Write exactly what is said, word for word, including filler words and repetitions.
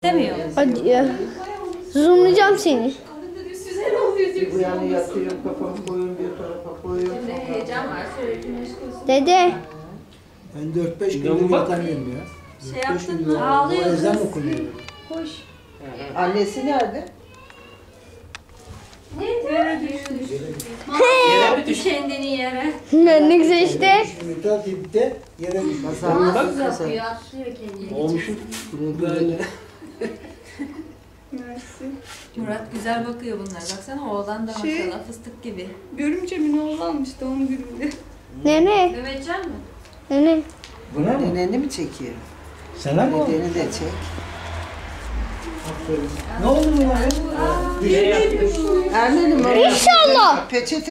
İstemiyor. Hadi ya. Zoomlayacağım seni. Bu yana yatıyorum, kafamı koyuyorum, bir tarafa koyuyorum. Heyecan var. Şöyle güneş gözü. Dede. Ben dört beş gündür yatamıyorum ya. Şey yaptın mı? Ağlıyor kız. Ezan okunuyor. Koş. Annesi nerede? Yere düştü. Yere mi düştü? Kendini yere. Ne güzel işte. Mütal dipte yere düşmüş. Nasıl yapıyor? Atlıyor kendini. Olmuşum. Böyle. Murat güzel bakıyor bunlar. Baksana oğlan da Şey- maşallah fıstık gibi. Görümcemin oğlanmış doğum gününde. Nene. Mehmetcan mı? Nene. Buna mı? Neneni mi çekiyor? Sana mı? Nedeni de çek. Ne oldu buna ya? Ermen'im İnşallah. peçete